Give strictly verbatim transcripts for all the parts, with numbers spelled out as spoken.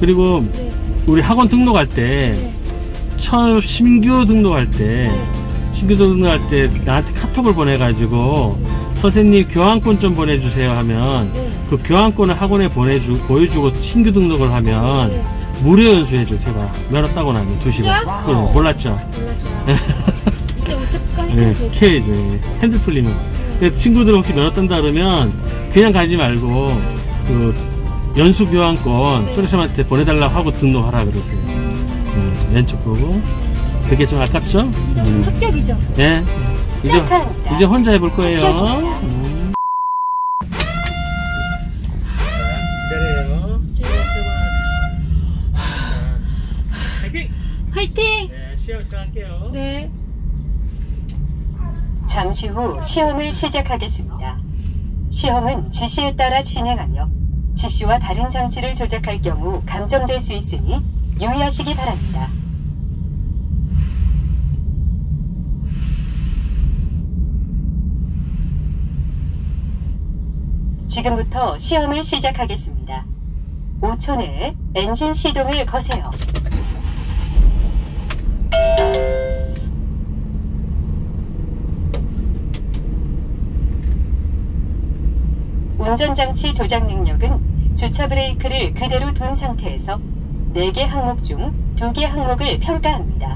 그리고 네. 우리 학원 등록할 때 네. 처음 신규 등록할 때 네. 신규 등록할 때 나한테 카톡을 보내가지고 선생님 교환권 좀 보내주세요 하면 네. 그 교환권을 학원에 보내주 보여주고 신규 등록을 하면 네. 무료 연수해줘. 제가 면허 따고 나면 두 시간. 진짜? 응, 몰랐죠? 몰랐어요. 이때 우측 가니까 네, 되죠. K죠. 핸들 풀리면. 근데 친구들 혹시 면허 딴다 그러면 그냥 가지 말고 그 연수 교환권 네. 소리쌤한테 보내달라고 하고 등록하라 그러세요. 음, 왼쪽 보고. 그게 좀 아깝죠? 음. 합격이죠. 네. 이제, 이제 혼자 해볼 거예요. 음. 기다려요. 화이팅! 화이팅! 네, 시험 시작할게요. 네. 잠시 후 시험을 시작하겠습니다. 시험은 지시에 따라 진행하며 지시와 다른 장치를 조작할 경우 감점될 수 있으니 유의하시기 바랍니다. 지금부터 시험을 시작하겠습니다. 오 초 내에 엔진 시동을 거세요. 운전장치 조작 능력은 주차 브레이크를 그대로 둔 상태에서 네 개 항목 중 두 개 항목을 평가합니다.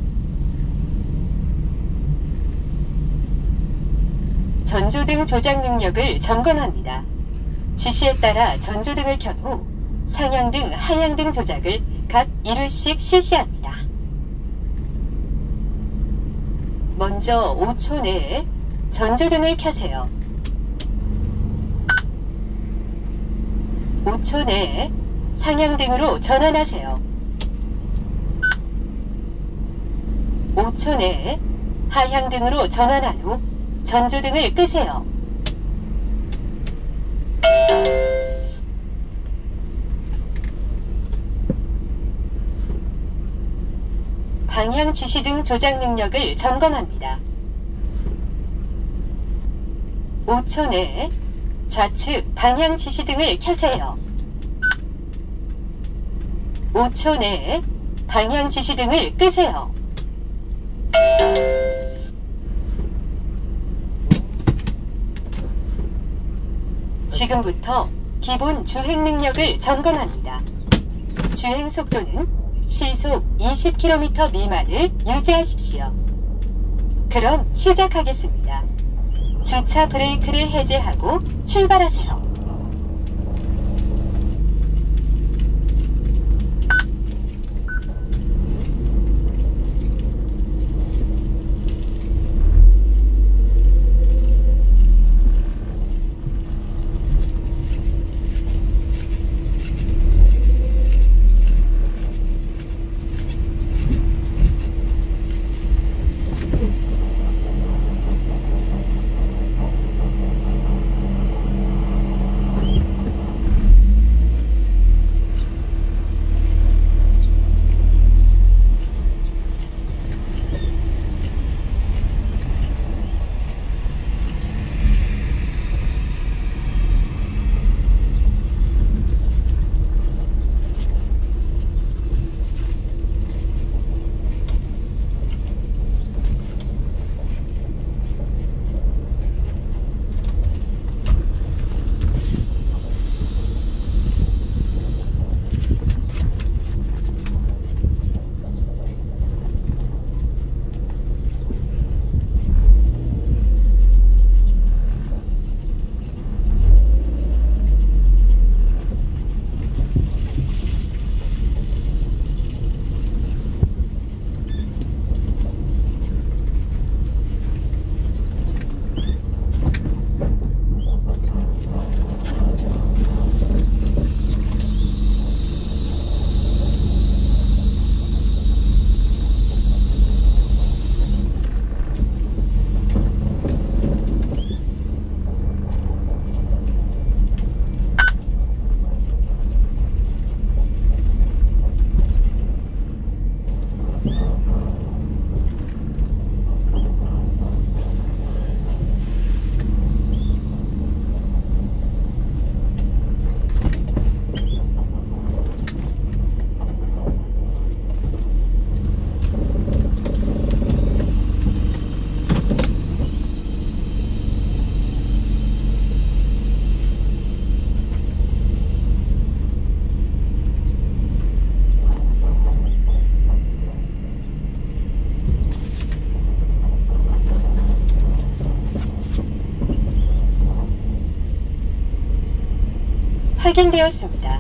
전조등 조작 능력을 점검합니다. 지시에 따라 전조등을 켠 후 상향등, 하향등 조작을 각 일 회씩 실시합니다. 먼저 오 초 내에 전조등을 켜세요. 오 초 내에 상향등으로 전환하세요. 오 초 내에 하향등으로 전환한 후 전조등을 끄세요. 방향 지시등 조작 능력을 점검합니다. 오 초 내에 좌측 방향 지시등을 켜세요. 오 초 내에 방향 지시등을 끄세요. 지금부터 기본 주행 능력을 점검합니다. 주행 속도는 시속 이십 킬로미터 미만을 유지하십시오. 그럼 시작하겠습니다. 주차 브레이크를 해제하고 출발하세요. 확인되었습니다.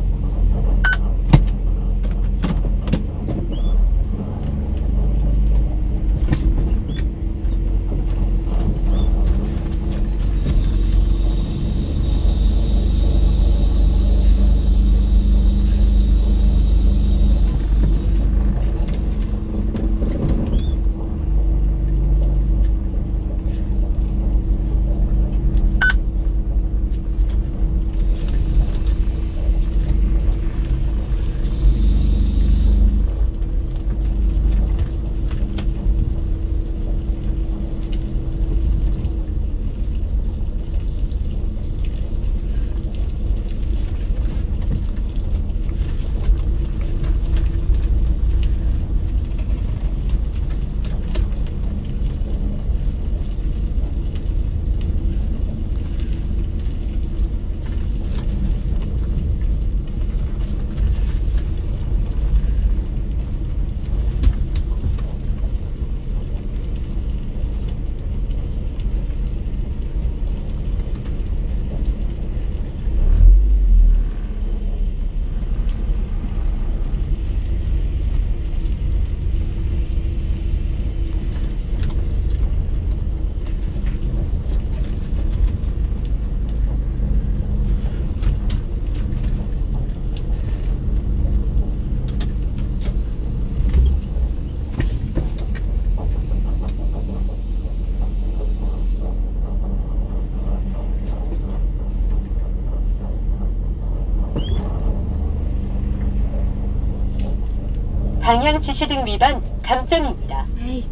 방향 지시 등 위반 감점입니다. 아이.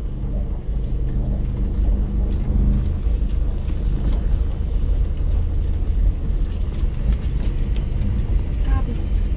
까비.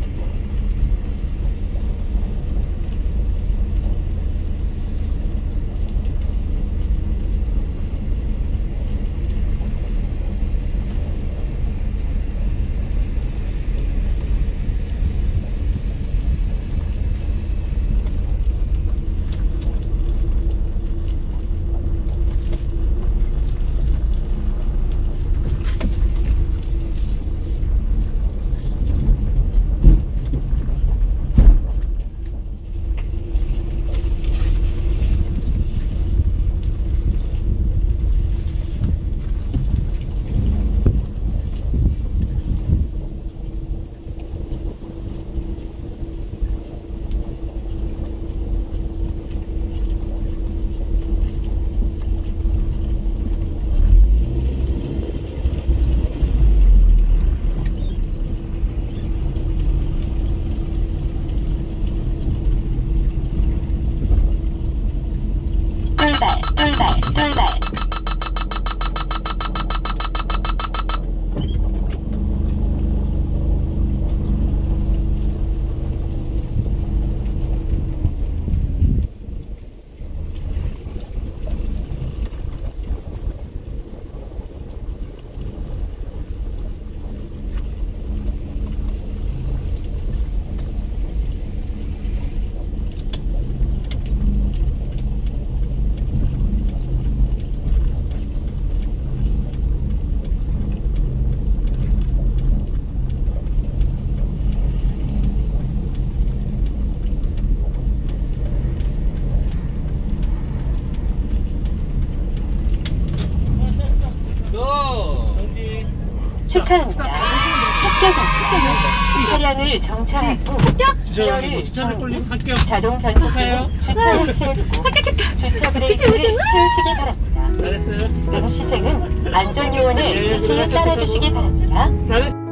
꿀발, 꿀발, 꿀발. 축하합니다. 합격입니다. 차량을 정차하고 기어를 중, 합격. 자동 변속기는 주차 위치에 두고 주차 브레이크를 채우시기 바랍니다. 잘했어요. 응시생은 안전요원의 지시에 따라주시기 바랍니다. 잘했.